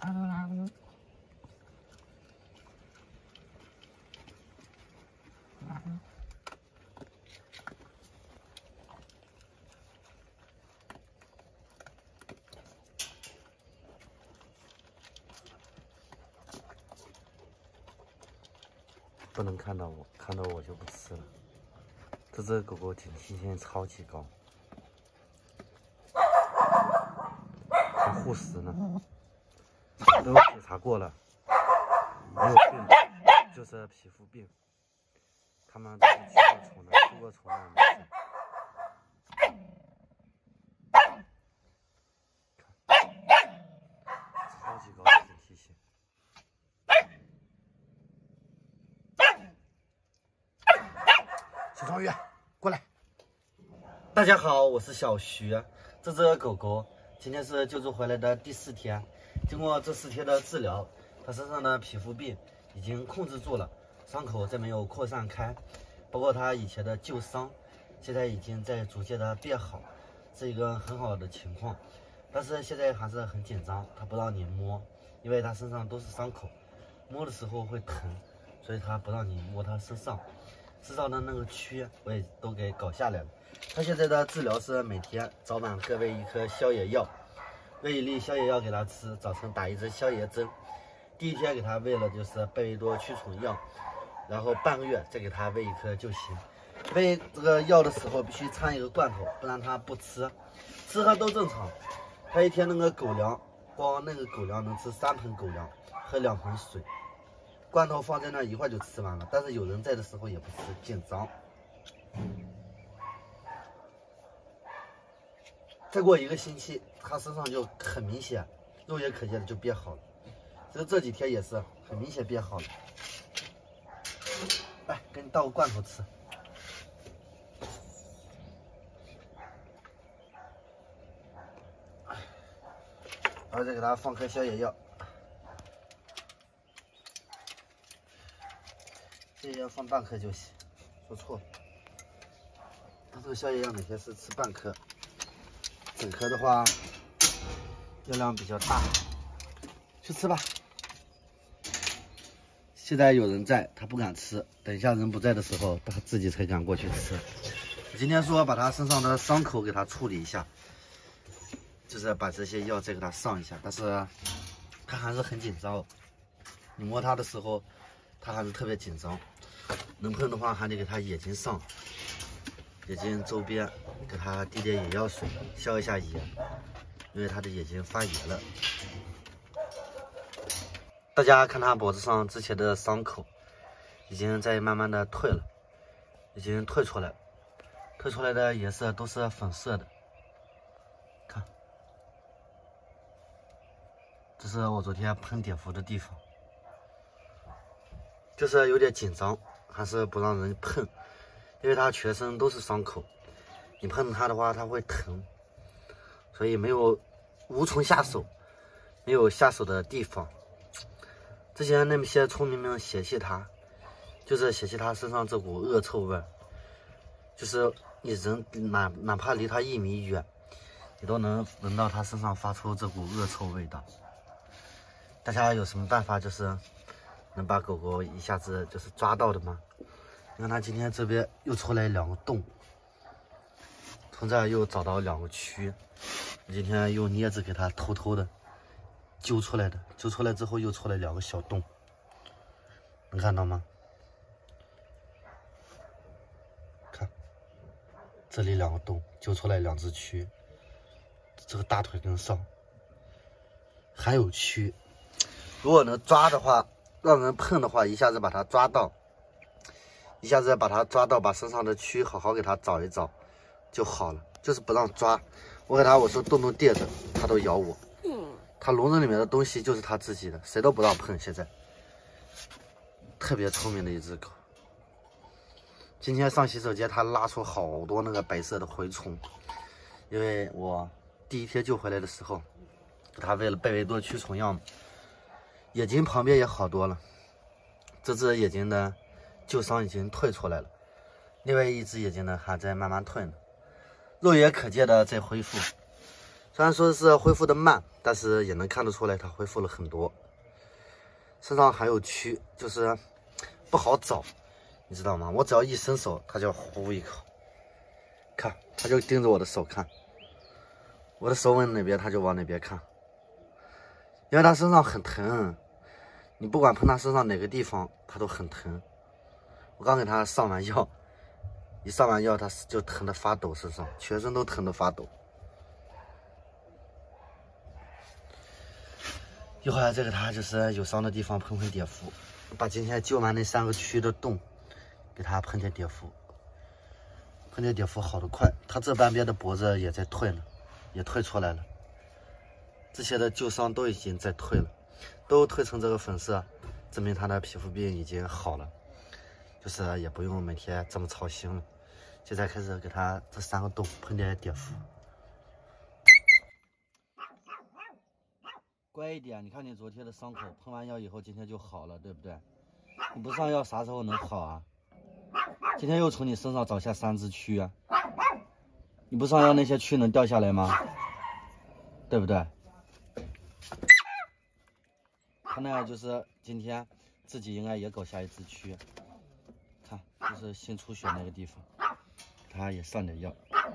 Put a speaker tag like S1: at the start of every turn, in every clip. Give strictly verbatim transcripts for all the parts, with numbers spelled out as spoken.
S1: 不能看到我，看到我就不吃了。这只狗狗警惕性超级高，还护食呢，都检查过了，没有病，就是皮肤病。他们都是驱过虫的，驱过虫的没事。超级高的警惕性。小双鱼，过来！大家好，我是小徐。这只狗狗今天是救助回来的第四天，经过这四天的治疗，它身上的皮肤病已经控制住了，伤口再没有扩散开，包括它以前的旧伤，现在已经在逐渐的变好，是一个很好的情况。但是现在还是很紧张，它不让你摸，因为它身上都是伤口，摸的时候会疼，所以它不让你摸它身上。身上的那个蛆我也都给搞下来了。他现在的治疗是每天早晚各喂一颗消炎药，喂一粒消炎药给他吃，早晨打一针消炎针。第一天给他喂了就是贝维多驱虫药，然后半个月再给他喂一颗就行。喂这个药的时候必须掺一个罐头，不然他不吃，吃喝都正常。他一天那个狗粮，光那个狗粮能吃三盆狗粮，喝两盆水。罐头放在那一会儿就吃完了，但是有人在的时候也不吃，紧张。再过一个星期，他身上就很明显，肉眼可见的就变好了。其实这几天也是很明显变好了。来，给你倒个罐头吃。然后再给他放颗消炎药。消炎药放半颗就行，说错了。他这个消炎药每天是吃半颗，整颗的话药量比较大，去吃吧。现在有人在，他不敢吃，等一下人不在的时候，他自己才敢过去吃。我今天说把他身上的伤口给他处理一下，就是把这些药再给他上一下，但是他还是很紧张。你摸他的时候，他还是特别紧张。能碰的话还得给他眼睛上，眼睛周边给他滴点眼药水消一下炎，因为他的眼睛发炎了。大家看他脖子上之前的伤口已经在慢慢的退了，已经退出来了，退出来的颜色都是粉色的。看，这是我昨天喷碘伏的地方，就是有点紧张。还是不让人碰，因为它全身都是伤口，你碰它的话它会疼，所以没有无从下手，没有下手的地方。之前那些村民们嫌弃它，就是嫌弃它身上这股恶臭味，就是你人哪哪怕离它一米远，你都能闻到它身上发出这股恶臭味道。大家有什么办法就是能把狗狗一下子就是抓到的吗？你看它今天这边又出来两个洞，从这儿又找到两个蛆，我今天用镊子给它偷偷的揪出来的，揪出来之后又出来两个小洞，能看到吗？看这里两个洞，揪出来两只蛆，这个大腿根上还有蛆。如果能抓的话，让人碰的话，一下子把它抓到，一下子把它抓到，把身上的蛆好好给它找一找就好了。就是不让抓，我给它我说动动垫子，它都咬我。它笼子里面的东西就是它自己的，谁都不让碰。现在特别聪明的一只狗。今天上洗手间，它拉出好多那个白色的蛔虫，因为我第一天救回来的时候，给它喂了贝维多驱虫药嘛。眼睛旁边也好多了，这只眼睛的旧伤已经退出来了，另外一只眼睛呢还在慢慢退呢，肉眼可见的在恢复， 虽然说是恢复的慢，但是也能看得出来它恢复了很多。身上还有蛆，就是不好找，你知道吗？我只要一伸手，它就呼一口，看，它就盯着我的手看，我的手往哪边，它就往哪边看，因为它身上很疼，你不管碰它身上哪个地方，它都很疼。我刚给它上完药，一上完药，它就疼得发抖，身上全身都疼得发抖。一会儿再给它就是有伤的地方喷喷碘伏，把今天救完那三个蛆的洞给它喷点碘伏，喷点碘伏好得快。它这半边的脖子也在退了，也退出来了，这些的旧伤都已经在退了，都退成这个粉色，证明它的皮肤病已经好了，就是也不用每天这么操心了。现在开始给它这三个洞喷点碘伏。乖一点，你看你昨天的伤口喷完药以后，今天就好了，对不对？你不上药啥时候能好啊？今天又从你身上长下三只蛆啊！你不上药，那些蛆能掉下来吗？对不对？他那样就是今天自己应该也搞下一只蛆，看，就是新出血那个地方，他也上点药，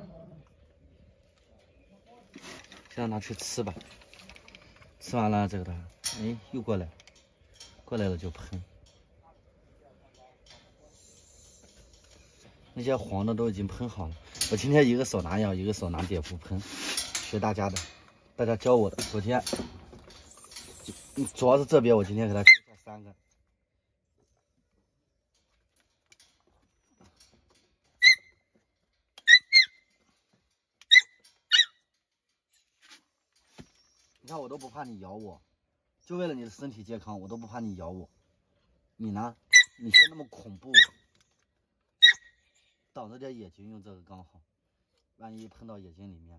S1: 先让他去吃吧。吃完了，这个他，哎，又过来，过来了就喷。那些黄的都已经喷好了。我今天一个手拿药，一个手拿碘伏喷，学大家的，大家教我的。昨天，主要是这边，我今天给他救下三个。你看我都不怕你咬我，就为了你的身体健康，我都不怕你咬我。你呢？你却那么恐怖，挡着点眼睛用这个刚好，万一喷到眼睛里面。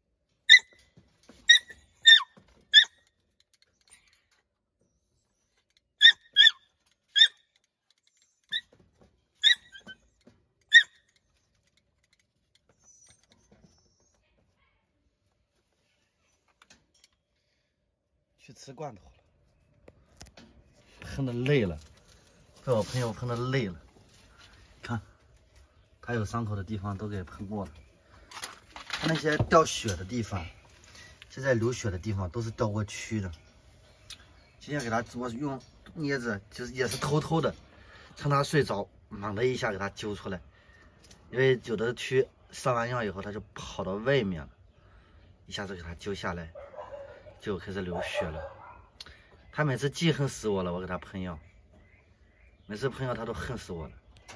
S1: 去吃罐头了，喷的累了，被我朋友喷的累了。看，他有伤口的地方都给喷过了，他那些掉血的地方，现在流血的地方都是掉过蛆的。今天给他我用镊子，就是也是偷偷的，趁他睡着，猛的一下给他揪出来，因为有的蛆上完药以后，他就跑到外面了，一下子给他揪下来。就开始流血了，他每次记恨死我了，我给他喷药，每次喷药他都恨死我了，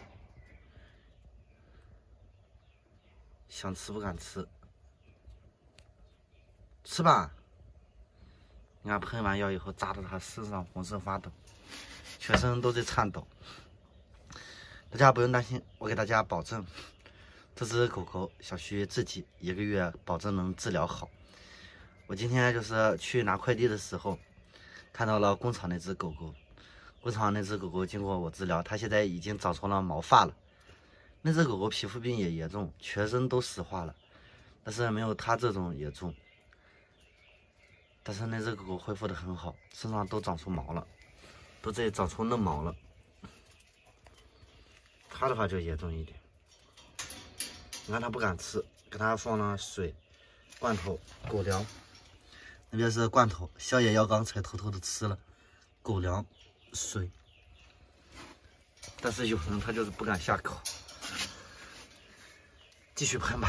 S1: 想吃不敢吃，吃吧。你看喷完药以后，扎的他身上浑身发抖，全身都在颤抖。大家不用担心，我给大家保证，这只狗狗小徐自己一个月保证能治疗好。我今天就是去拿快递的时候，看到了工厂那只狗狗。工厂那只狗狗经过我治疗，它现在已经长出了毛发了。那只狗狗皮肤病也严重，全身都石化了，但是没有它这种严重。但是那只狗狗恢复的很好，身上都长出毛了，都在长出嫩毛了。它的话就严重一点。你看它不敢吃，给它放了水、罐头、狗粮。那边是罐头，宵夜药刚才偷偷的吃了，狗粮、水，但是有人他就是不敢下口，继续喷吧。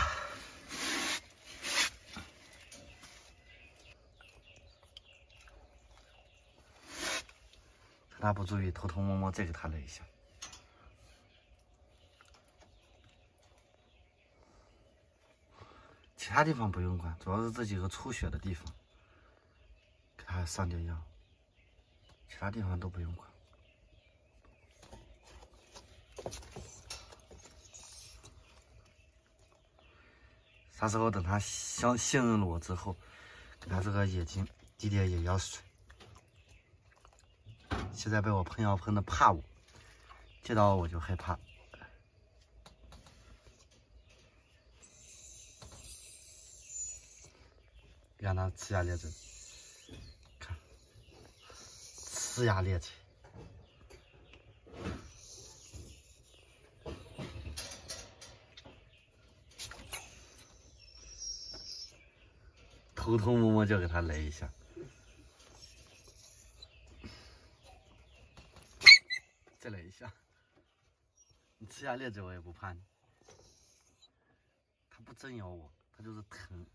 S1: 趁他不注意，偷偷摸摸再给他来一下。其他地方不用管，主要是这几个出血的地方。给他上点药，其他地方都不用管。啥时候等他相信任了我之后，给他这个眼睛滴点眼药水。现在被我喷药喷的怕我，见到我就害怕。 让它呲牙咧嘴，看，呲牙咧嘴。偷偷摸摸就给它来一下，再来一下。你呲牙咧嘴我也不怕你，它不真咬我，它就是疼。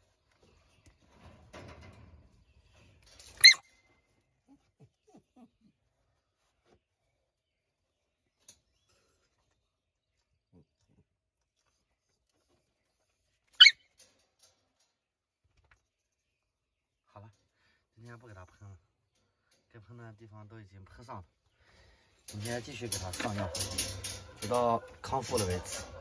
S1: 好了，今天不给它喷了，该喷的地方都已经喷上了。明天继续给它上药，直到康复了为止。